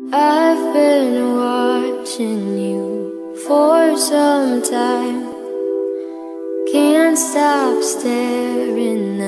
I've been watching you for some time. Can't stop staring